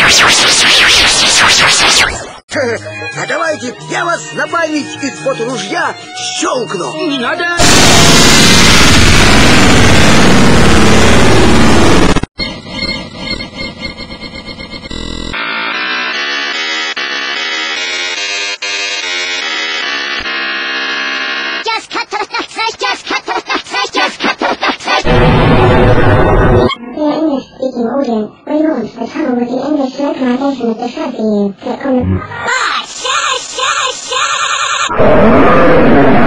А давайте я вас на память из-под ружья щелкну. Не надо! English-speaking audience, we launched the tunnel with the English localization of the show for you. Click on the...